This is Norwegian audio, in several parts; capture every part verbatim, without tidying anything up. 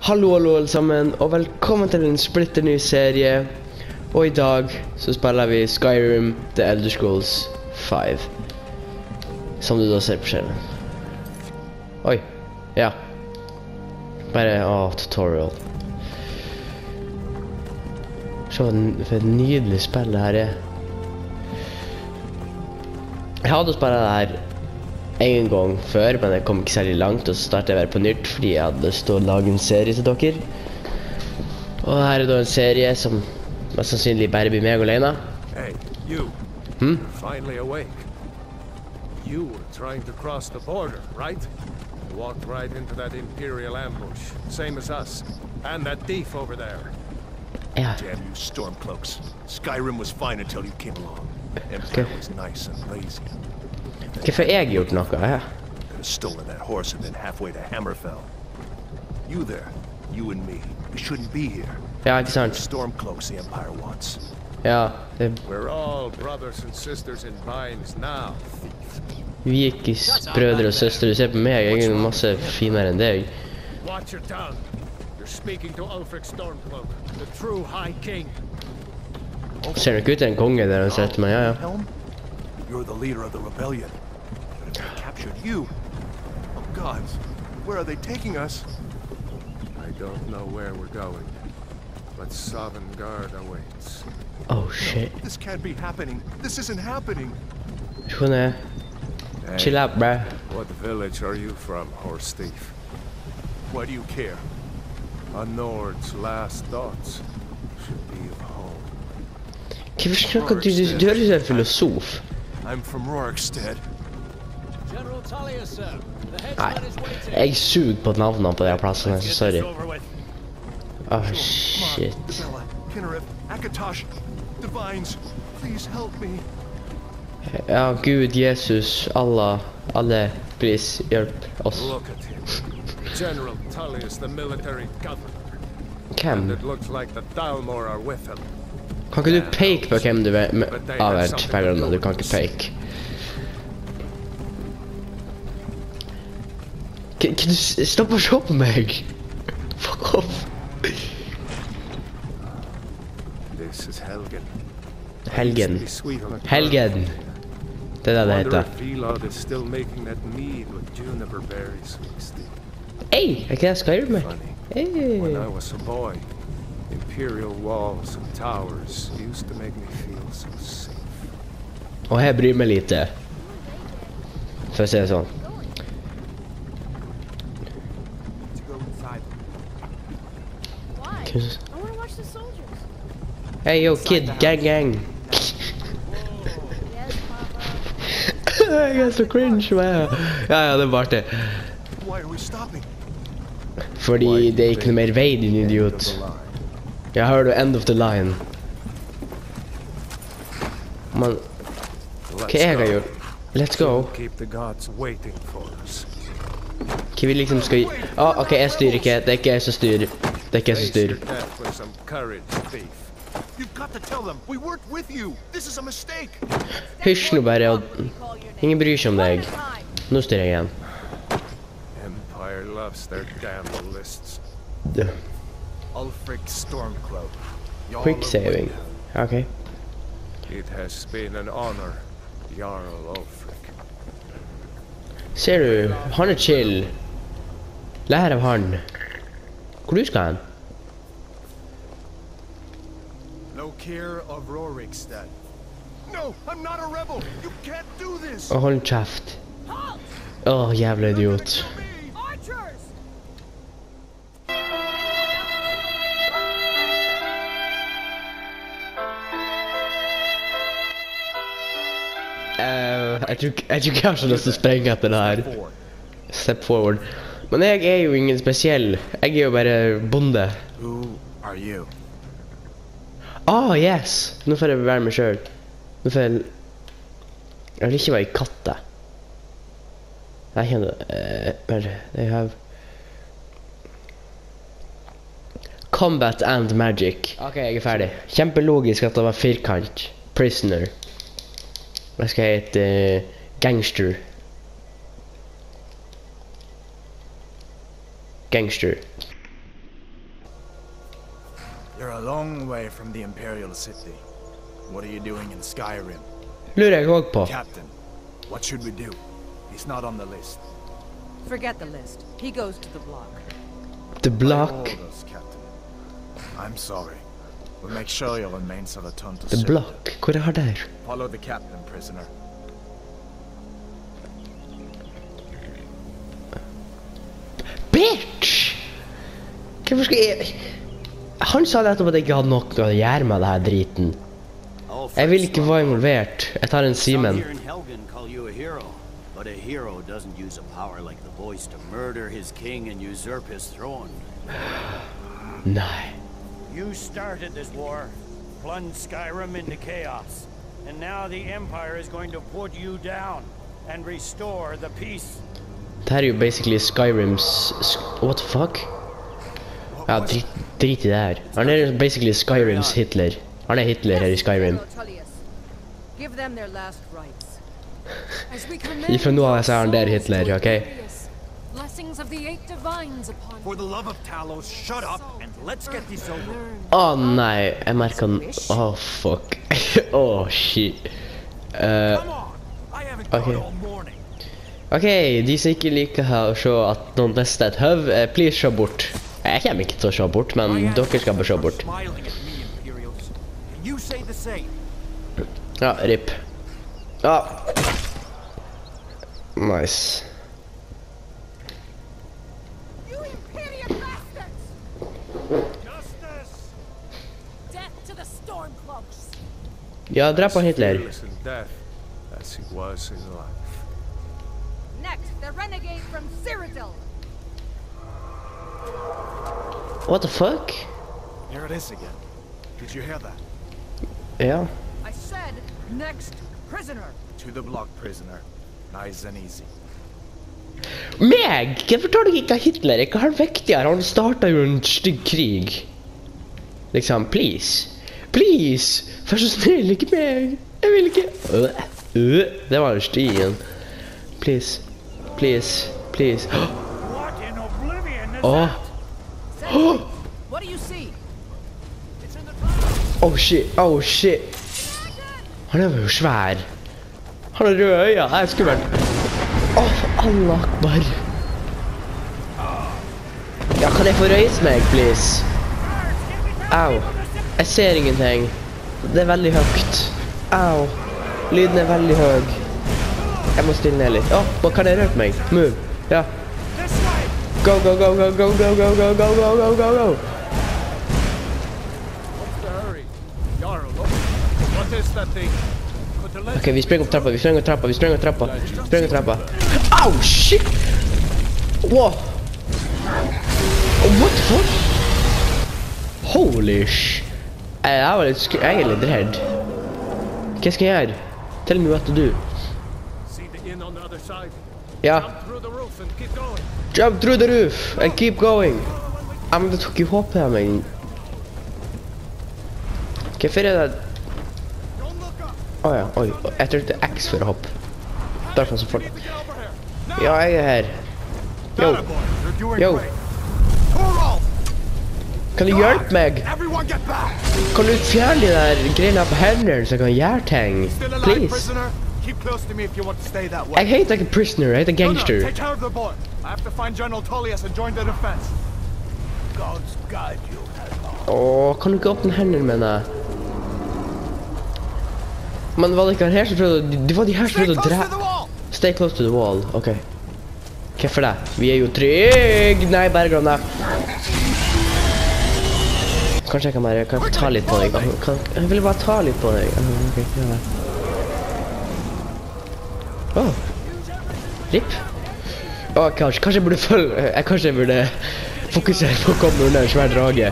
Hallo, hallo alle sammen, og velkommen til en splitter ny serie. Og i dag så spiller vi Skyrim The Elder Scrolls fem. Som du da ser på skjermen. Oi, ja. Bare, åh, tutorial. Se for et nydelig spill det her er. Jeg hadde spillet det her en gang før, men jeg kom ikke særlig langt, og så startet jeg bare på nytt, fordi jeg hadde lyst til å lage en serie til dere. Og her er da en serie som mest sannsynlig bare blir meg alene. Hey, you. Hmm? Finally awake. You were trying to cross the border, right? You walked right into that Imperial ambush, same as us. And that thief over there. Ja. Damn you Stormcloaks. Skyrim was fine until you came along. Empire Okay. was nice and lazy. Hvorfor har jeg gjort noe, ja? Could have stolen that horse and been halfway to Hammerfell. You there, you and me, we shouldn't be here. Ja, ikke sant? Stormcloaks the Empire wants. Ja, det, We're all brothers and sisters in binds now, thief. vi er ikke s- brødre og søstre, du ser på meg, jeg er masse finere enn deg. Watch your tongue. You're speaking to Ulfric Stormcloak, the true High King. Ser nok ut til en konge der han setter meg, ja, ja. Helm? You're the leader of the rebellion. But if they captured you... Oh gods, where are they taking us? I don't know where we're going, but Sovngarde awaits. Oh shit. This can't be happening. This isn't happening. Skjønner jeg. Hey, Chill out, bro. what village are you from, horse thief? Why do you care? A Nord's last thoughts should be of home. Hvorfor snakker du, du, du høres ut som en filosof. I'm from Rorikstead. General Tullius, sir. The Nei, headsman is waiting. jeg suger på navnene på de her plassene, så Get sorry. this over with. Oh shit. Bella, Kinnereth, Akatosh, Divines, please help me. Ja, Gud, Jesus, Allah, alle, please, hjelp oss. Look at him. General Tullius, the military governor. Hvem? And it looks like the Dalmor are with him. Kan ikke du peke på hvem du er med? Ah, vent, pegerne, du kan ikke peke. Kan kan du s- stoppe å se på meg? Fuck off. This is Helgen. Helgen. Used to be sweet on a tongue. Helgen. Det er det det Wonder heter. if Vilod is still making that mead with juniper berries mixed in. Hei, er ikke det Skyrim med? Funny. Hei. When I was a boy, imperial walls and towers used to make me feel so safe. Og jeg bryr meg lite. For å si det sånn. Why? Hvem s- I want to watch the soldiers. Hey, yo, kid, gang, gang. Yes, Papa. Jeg er så cringe, man. Ja, ja, det var artig. Why are we stopping? Fordi det er ikke noe mer vei, din idiot. Jeg hører du end of the line. Man, hva jeg har gjort? Let's go. Keep the gods waiting for us. Hva vi liksom skal gi... Ah, ok, jeg styrer ikke. Det er ikke jeg som styrer. Det er ikke jeg som Face your styrer. death with some courage, thief. You've got to tell them we weren't with you. This is a mistake. Hysj nå bare, og ingen bryr seg om deg. Nå styrer jeg igjen. Empire loves their damn lists. Ja. Ulfric Stormcloak. Jarl Quick of saving. Windhelm. Ok. It has been an honor, Jarl Ulfric. Ser du, han er chill. Lær av han. Hvor du skal han? Lokir of Rorikstead. No, I'm not a rebel. You can't do this. Å, hold kjeft. Åh, jævla idiot. Archers! Eh, jeg tror ikke jeg tror ikke jeg har så lyst til å sprenge etter det her. Four. Step forward. Men jeg er jo ingen spesiell. Jeg er jo bare bonde. Who are you? Ah, yes! Nå får jeg være meg selv. Nå får jeg... Jeg vil ikke være i katte. Jeg kan... Uh, bare... They have... Combat and magic. Ok, jeg er ferdig. Kjempelogisk at det var firkant. Prisoner. Jeg skal hete... Uh, gangster. Gangster. long way from the Imperial City. What are you doing in Skyrim? Lurer jeg også på. Captain, what should we do? He's not on the list. Forget the list. He goes to the block. The By Block. orders, Captain. I'm sorry. We'll make sure your remains are returned to The Citadel. Block. Hvor er det der? Follow the captain, prisoner. Bitch! Hvorfor skal jeg... Han sa nettopp at jeg ikke hadde noe å gjøre med det her driten. Jeg vil ikke være involvert. Jeg tar en Simen. Some here in Helgen call you a hero, but a hero doesn't use a power like the voice to murder his king and usurp his throne. Nei. You started this war, plunged Skyrim into chaos, and now the Empire is going to put you down and restore the peace. Det her er jo basically Skyrims... Sk What the fuck? Ja, drit, drit i det her. Han er basically Skyrims Hitler. Han er Hitler her i Skyrim. Give them their last rites. As we commend Ifra nå av så er han der your Hitler, souls, ok? glorious. Blessings of the eight divines upon For the love of Talos, shut up and let's get this over. Åh nei, jeg merker han... Åh fuck. Åh shit. Uh, Come on! I haven't Okay. gone all morning. ok, de som ikke liker å se at noen mister et høv, eh, please se bort. Jeg kommer ikke til å se bort, men dere skal bare se bort. Smiling at me, Imperials. Can you say the same? Ja, rip. Ja. Nice. You Imperial bastards! Justice! Death to the Stormcloaks! Ja, drep han Hitler. Fearless in death, as he was in life. Next, the renegade from Cyrodiil. What the fuck? Here it is again. Did you hear that? Ja. I said, next prisoner. To the block, prisoner. Nice and easy. Meg! Hvorfor tar du ikke Hitler? Hva er viktigere? Han startet jo en stygg krig. Liksom, please. Please! Vær så snill, ikke meg. Jeg vil ikke. Øh, øh. Det var en stien. Please. Please. Please. What in oblivion is Åh. Sentry, what do you see? It's in the clouds. Oh shit. Oh shit. Han er jo svær. Han har røde øyne. Det er skummelt. Åh, Allah akbar. Ja, kan jeg få røyse meg, please? Au. Jeg ser ingenting. Det er veldig høyt. Au. Lyden er veldig høy. Jeg må stille ned litt. Åh, hva kan jeg røre på meg? Move. Ja. This way! Go, go, go, go, go, go, go, go, go, go, go, go, go. What's the hurry? Jarl, look. What is that thing? Could the legend Ok, vi springer opp trappa, vi springer opp trappa, vi springer opp trappa. Springer opp trappa. Au, shit! Wow. Oh, what the fuck? Holy sh... Jeg er litt sk... Jeg er litt redd. Hva skal jeg gjøre? Tell me what to do. see the inn on the other side? Ja. Jump through the roof and keep going. Jump through the roof and keep going. Ja, men det tok jo håpet av meg. Hvorfor er det... Åja, oi. Jeg trykte X for å hoppe. Derfor så fort. Ja, jeg er her. Yo, Attaboy, you're doing Yo. great. Torolf! kan du hjelpe meg? Everyone get back! Kan du fjerne de der greiene på hendene så jeg kan gjøre ting? Still alive, Please. prisoner? Keep close to me if you want to stay that way. Jeg heter ikke prisoner, jeg heter No, no, gangster. take care of the boy. I have to find General Tullius and join the defense. Gods guide you, Hadvar. Åh, kan du ikke åpne hendene mine? Men var det ikke han her som prøvde å... Det var de her som Stay prøvde å close to drepe... the wall! Stay close to the wall, ok. Hvorfor det? Vi er jo trygg! Nei, bergene. Kanskje jeg kan bare... Kan jeg ta litt på deg? Kan, jeg vil bare ta litt på deg. Ah, ok, ja vel. Åh. Rip. Åh, kanskje, kanskje jeg burde følge... Jeg, kanskje jeg burde fokusere på å komme under en svær drage.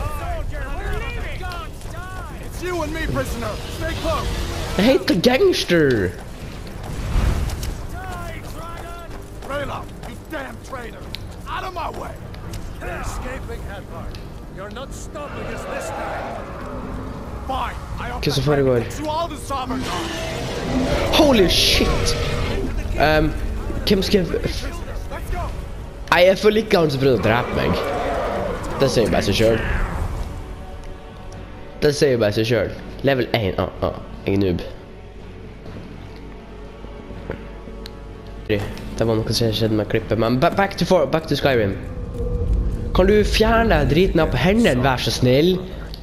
It's you and me, prisoner. Stay close. Jeg heter gangster! Rayla, you damn traitor. Out of my way. They're escaping, Hadvar. You're not stopping us this time. Fine. I Hva som foregår? to all the Summergard. Holy shit! Um, hvem skal jeg... Let's go. Nei, jeg føler ikke han som prøvde å drepe meg. Det sier bare seg selv. Det sier jo bare seg selv. Level one, ah, ah, jeg er noob. Det var noe som skjedde med klippet, men ba back to, for back to Skyrim. Kan du fjerne driten av på hendene, vær så snill?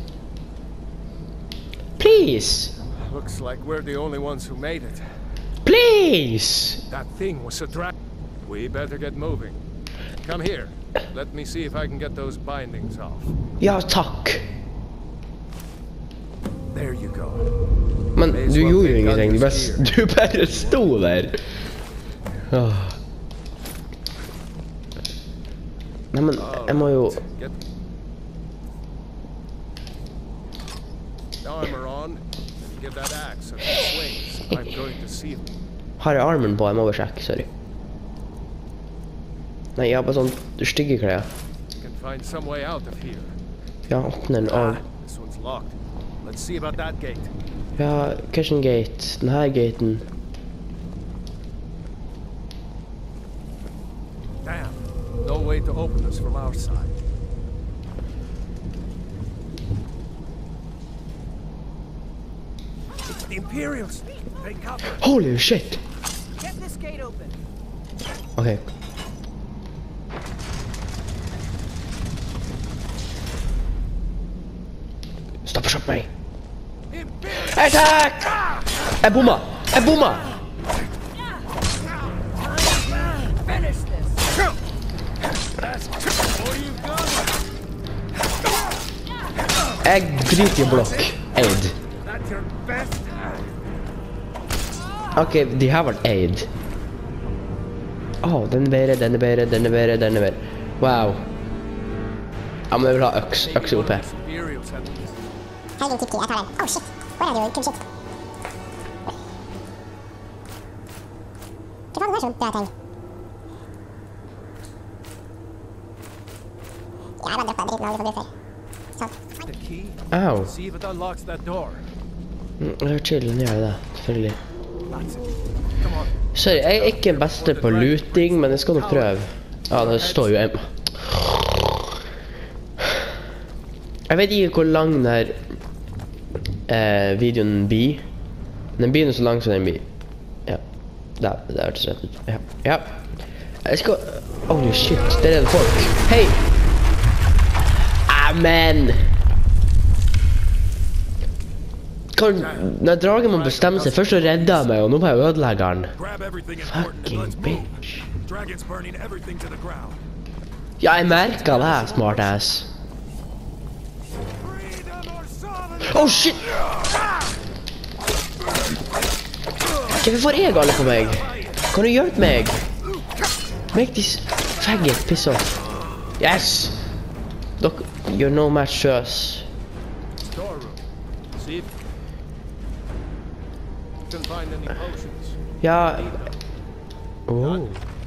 Please! Looks like we're the only ones who made it. Please! That thing was a drag. We better get moving. Come here. Let me see if I can get those bindings off. Ja, takk. There you go. Men du gjorde jo ingenting, du bare, du bare sto der. Åh. Nei, men jeg må jo... Get the armor on and give that axe a few swings. I'm going to see it. Har jeg armen på, jeg må bare sjekke, sorry. Nei, jeg har bare sånn stygge klær. You can find some way out of here. Ja, åpner den av. This one's locked. Let's see about that gate. Ja, Kitchen Gate, den her gaten. Damn. No way to open this from our side. It's the Imperials. They cover. Holy shit! Get this gate open. Okay. Stopp og kjøp meg! Attack! Jeg bomma! Jeg bomma! Finish this. Jeg driter i blokk. Aid. Ok, de har vært aid. Åh, oh, den er bedre, den er bedre, den er bedre, den er bedre. Wow. Ja, men jeg vil ha øks, øks oppe. Hei, din tipki, jeg tar den. Oh shit, hvor er du? Kul shit. Hva faen er sånn? Det er ting. Ja, jeg bare droppa dritten aldri forbi før. Sånn. Au. See if it unlocks that door. Mm, det er chill, den gjør det, selvfølgelig. That's it. Come on. Sorry, jeg er ikke beste på looting, men jeg skal nok prøve. Ja, det står jo en... Jeg vet ikke hvor lang den her eh, videoen blir. Den blir noe så lang som den blir. Ja, det er det hørtes rett ut. Ja, ja. Jeg skal... Holy shit, der er det folk. Hei! Amen! Kan... Når dragen må bestemme seg, først så redder jeg meg, og nå må jeg ødelegge den. Fucking bitch. Ja, jeg merker det, smartass. Oh shit! Hvorfor får jeg alle på meg? Kan du hjelpe meg? Make this faggot piss off. Yes! Look, you're no match to us. Ja... Oh.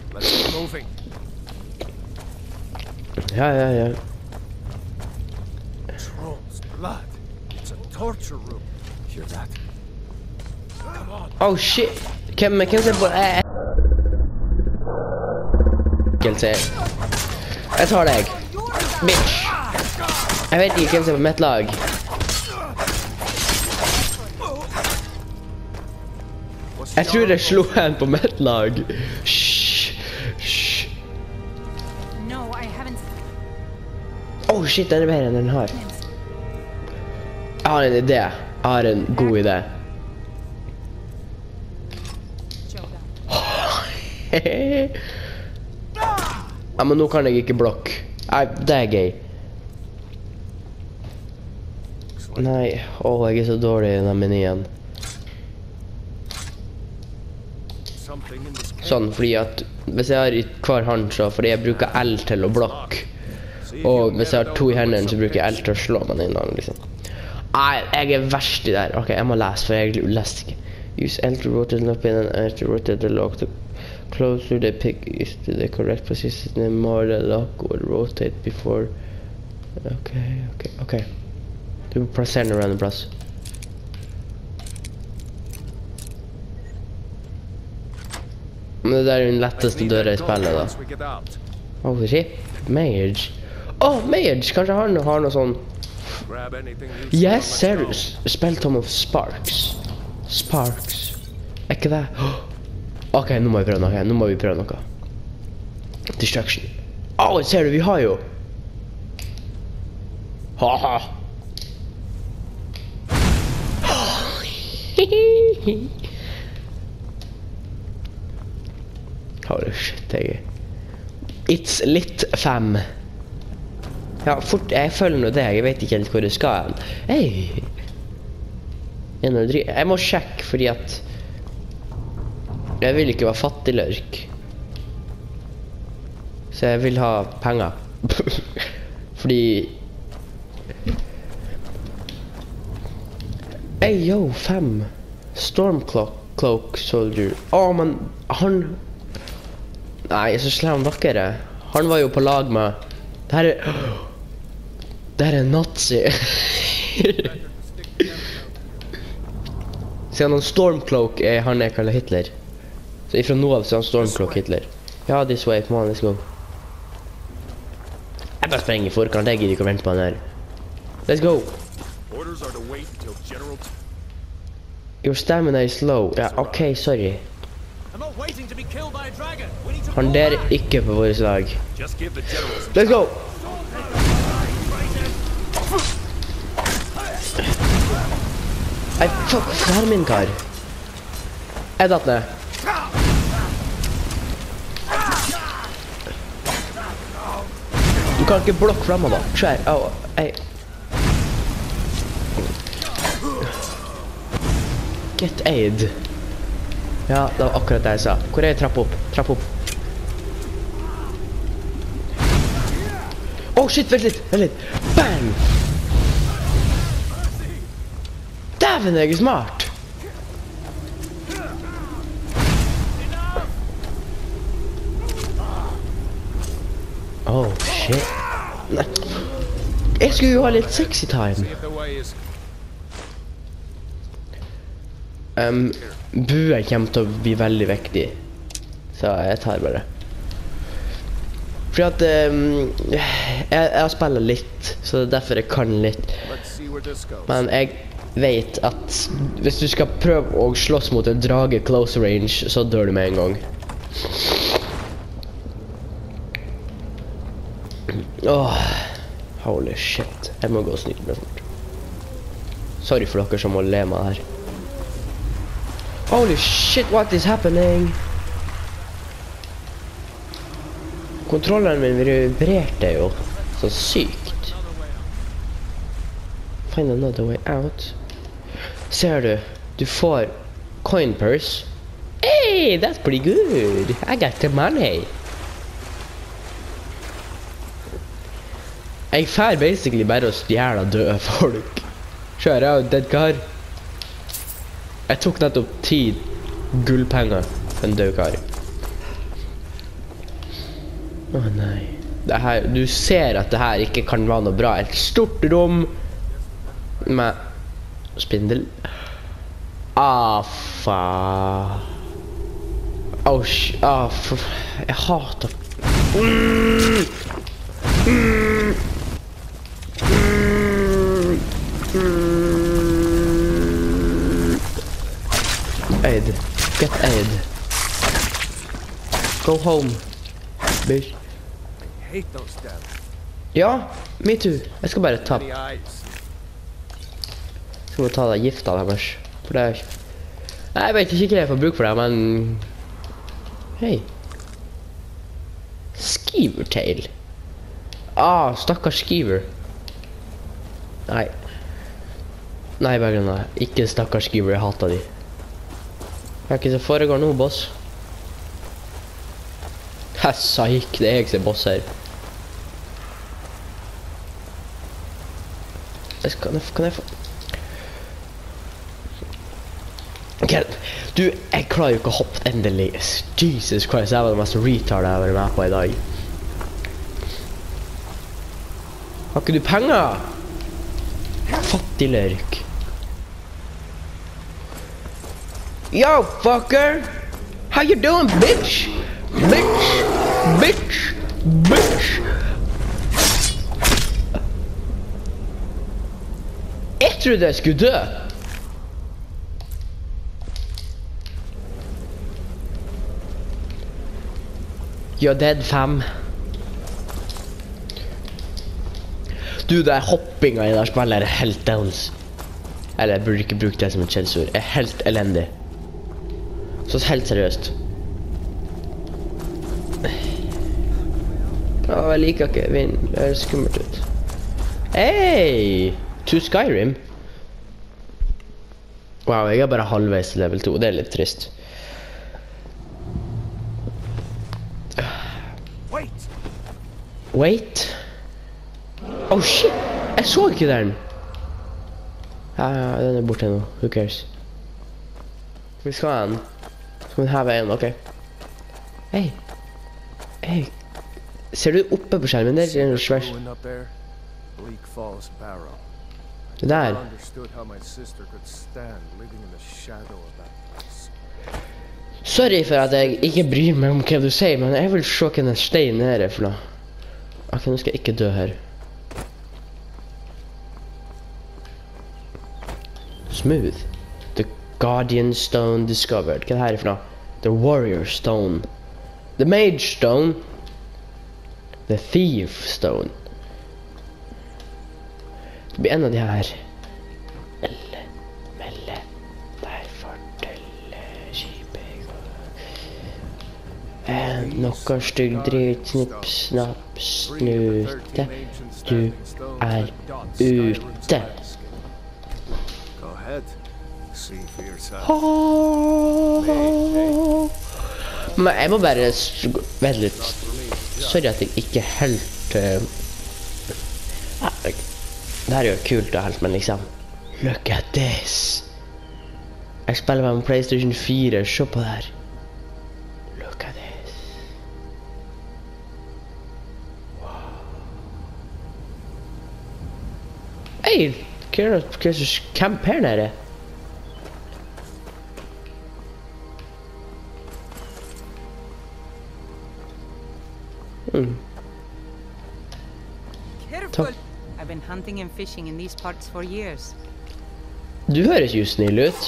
Ja, ja, ja. Blood. It's a torture room. Hear that? Come on. Oh shit! Hvem hvem ser på eh Ekkelt ser. Jeg tar deg. Bitch. Jeg vet ikke hvem ser på mitt lag. Jeg tror jeg slo en på mitt lag. Shh. Shh. No, I haven't. Oh shit, den er bedre enn den har. Jeg har en idé. Jeg har en god idé. Ja, men nå kan jeg ikke blokke. Nei, det er gøy. Nei, åh, jeg er så dårlig i denne menyen. Sånn, fordi at hvis jeg har i hver hånd, så fordi jeg bruker L til å blokke. Og hvis jeg har to i hendene, så bruker jeg L til å slå meg inn, liksom. Nei, jeg er verst i der. Ok, jeg må lese, for jeg leste ikke. Use L to rotate the pin and R to rotate the lock. The closer the pick is to the correct position, the more the lock will rotate before. Ok, ok, ok. Du må plassere den around en plass. Men det der er den letteste døra i spillet, da. Oh shit, Mage. Åh, oh, Mage! Kanskje han har noe sånn Grab anything you Yes, saw, ser let's du? go. Spill Tom of Sparks. Sparks. Er ikke det? Ok, nå må vi prøve noe. Nå må vi prøve noe. Distraction. Åh, ser du, vi har jo. Haha. Holy shit, jeg. It's lit fem. Ja, fort, jeg følger nå det. Jeg vet ikke helt hvor det skal hen. Hei. Jeg må sjekke, fordi at jeg vil ikke være fattig lørk. Så jeg vil ha penger. Fordi Hey, yo, fem. Stormcloak soldier. Åh, oh, men han Nei, så slår han dere. Han var jo på lag med det her er det her er nazi. Siden han Stormcloak er han jeg kaller Hitler. Så ifra nå av så er han Stormcloak Hitler. Ja, this way, come on, let's go. Jeg bare sprenger i forkant, jeg gidder ikke å vente på han her. Let's go. Orders are to wait until General... Your stamina is low. Ja, ok, sorry. I'm not waiting to be killed by a dragon. We need to Han der er ikke på vårt lag. Just give the general some... Let's go! Nei, fuck, hva er min kar? Jeg datt ned. Du kan ikke blokke fremme da. Skjær, au, ei. Get aid. Ja, det var akkurat det jeg sa. Hvor er jeg? Trapp opp, trapp opp. Åh, oh, shit, vent litt, vent litt. Bang! Dæven, jeg er smart. Oh, shit. Nei. Jeg skulle jo ha litt sexy time. See if the way is... Um, bue kommer til å bli veldig viktig. Så jeg tar bare. Fordi at um, jeg, jeg spiller litt, så det er derfor jeg kan litt. Let's see where this goes. Men jeg vet at hvis du skal prøve å slåss mot en drage close range, så dør du med en gang. Åh, holy shit. Jeg må gå og snyte meg fort. Sorry for dere som må le meg her. Holy shit, what is happening? Kontrolleren min vibrerte jo så sykt. Find another way out. Ser du, du får coin purse. Hey, that's pretty good. I got the money. Jeg fær basically bare å stjæle døde folk. Kjører jeg dead car. Jeg tok nettopp ti gullpenger for en død kar. Åh oh, nei. Det her, du ser at det her ikke kan være noe bra. Et stort rom med spindel. Ah, faen. Åh, oh, ah, for... Jeg hater... Mm. Mm. Mm. Mm. Aid. Get aid. Go home, bitch. Hate those devils. Ja, me too. Jeg skal bare ta... Any eyes? Jeg skal bare ta det gifta deres. For det er... Nei, jeg vet ikke hva jeg får bruk for det, men... Hei. Skeever-tail. Ah, stakkars Skeever. Nei. Nei, bare nei. Ikke stakkars Skeever, jeg hater de. Hva er ikke det foregår nå, boss? Hessa gikk, det er jeg som er boss her. Jeg skal, kan jeg få... Ok, du, jeg klarer jo ikke å hoppe endelig. Jesus Christ, jeg var det mest retard jeg har vært med på i dag. Har ikke du penger? Fattig lørk. Yo, fucker! How you doing, bitch? Bitch! Bitch! Bitch! trodde jeg skulle dø. You're dead, fam. Du, det er hoppinga i det spillet er helt downs. Eller jeg burde ikke bruke det som et skjellsord. Er helt elendig. Så helt seriøst. Å, jeg liker ikke vind. Det er skummelt ut. Hey! To Skyrim. Wow, jeg er bare halvveis til level to. Det er litt trist. Wait! Wait? Oh shit! Jeg så ikke den! Ja, ja, den er borte nå. Who cares? Vi skal ha den. Skal vi ha veien, ok. Hei! Hei! Ser du oppe på skjermen der? Det er noe svært. Ruin up there. Bleak Falls Barrow. Det der. I understood how my sister could stand living in the shadow of that place. Sorry for at jeg ikke bryr meg om hva du sier, men jeg vil se hva den steinen her er for noe. Ok, nå skal jeg ikke dø her. Smooth. The Guardian Stone discovered. Hva er det her for noe? The Warrior Stone. The Mage Stone. The Thief Stone. Det blir en av de her. Melle, melle, der fortelle skipet går. Noe stygg drit, snipp, snapp, snute. Du er ute. Go ahead. See for yourself. Men jeg må bare vente litt. Sorry at jeg ikke helt uh, det her er jo kult og helt, men liksom look at this. Jeg spiller med en PlayStation fire. Se på det her. Look at this. Wow. Hei, hva er det hva er det som camp her nede? Mm. Careful! I've been hunting and fishing in these parts for years. Du høres jo snill ut.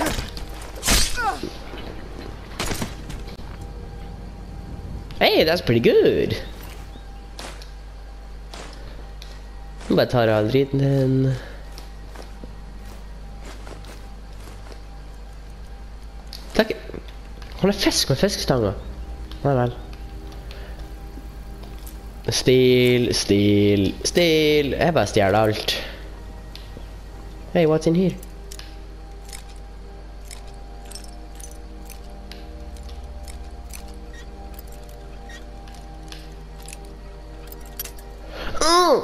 Hey, that's pretty good. Nå bare tar jeg all driten din. Takk. Han er fisk med fiskestanger. Nei vel. Stil, stil, stil. Jeg bare stjæler alt. Hey, what's in here? Oh!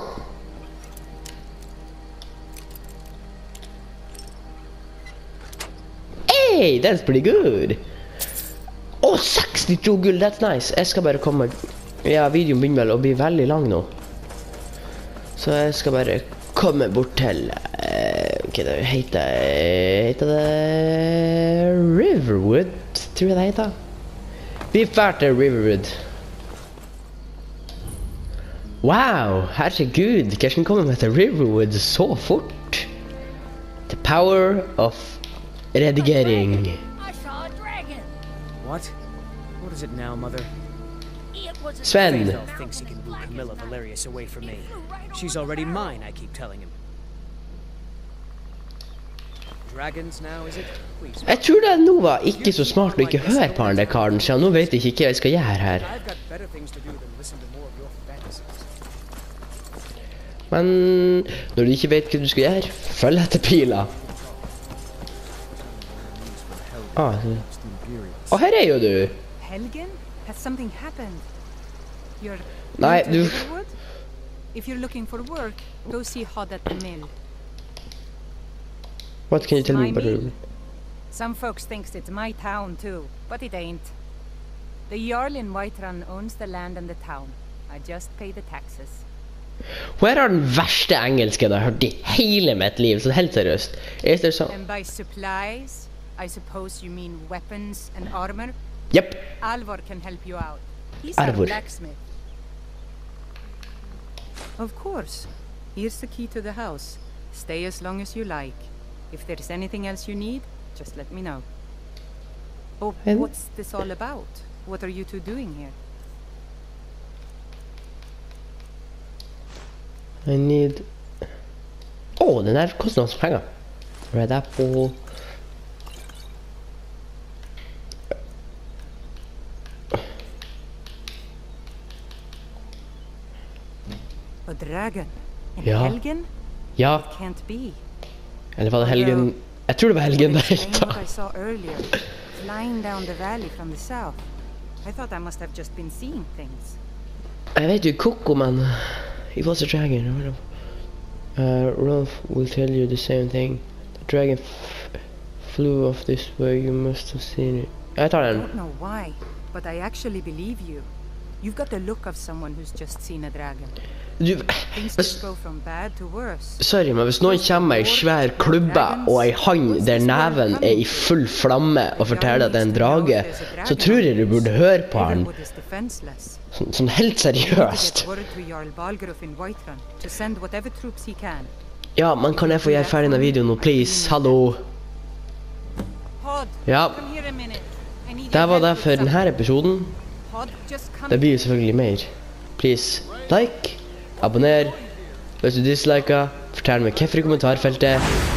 Hey, that's pretty good. Oh, sekstito gull, that's nice. Jeg skal bare komme. Ja, videoen begynner vel å bli veldig lang nå. Så jeg skal bare komme bort til uh, hva det heter heter det Riverwood, tror jeg det heter. Vi er ferdig til Riverwood. Wow, herregud, hvordan kommer vi til Riverwood så fort? The power of redigering. I saw a dragon. What? What is it now, Mother? It was a Sven. Phaethel thinks he can woo Camilla Valerius away from me. She's already mine, I keep telling him. Dragons now, is it? Please. Jeg tror det nå var ikke så smart å ikke høre på han der karen, så nå vet jeg ikke hva jeg skal gjøre her. I've got better things to do than listen to more of your fantasies. Men når du ikke vet hva du skal gjøre, følg etter pila. Ah, og her er jo du. Helgen? Has something happened? You're Nei, into du... Riverwood? If you're looking for work, go see Hod at the mill. What can you tell me My about mill? it? Some folks thinks it's my town too, but it ain't. The Jarl in Whiterun owns the land and the town. I just pay the taxes. Hva er den verste engelsken jeg har hørt i hele mitt liv, så helt seriøst? Er det sånn? And by supplies, I suppose you mean weapons and armor? Yep. Alvor can help you out. He's our Alvor. blacksmith. Of course. Here's the key to the house. Stay as long as you like. If there's anything else you need, just let me know. Oh, And- what's this all about? What are you two doing here? I need... Åh, den der koster masse penger. Red apple. A dragon? In Ja. Helgen? Ja, Can't be. eller var det helgen? Jeg tror det var helgen der Explain da. what I saw earlier, flying down the valley from the south. I thought I must have just been seeing things. Jeg vet jo, Coco, man. He was a dragon. or whatever. Uh, Rolf will tell you the same thing. The dragon f flew off this way. You must have seen it. Jeg tar I den. don't know why, but I actually believe you. You've got the look of someone who's just seen a dragon. Du, Things hvis, just go from bad to worse. sorry, men hvis noen kommer med en svær klubbe og en hand der neven er i full flamme og forteller at det er en drage, så tror jeg du burde høre på han. Everwood is defenseless. Sånn, sånn helt We need to seriøst. get word to Jarl Balgruuf in Whiterun to send whatever troops he can. Ja, men kan jeg få gjøre ferdig denne videoen nå, please? Hallo? Pod, Ja, come here a minute. I need det your var help det with for denne something. episoden. Pod, just come. Det blir jo selvfølgelig mer. Please, like, abonner. Hvis du disliker, fortell meg hvorfor i kommentarfeltet.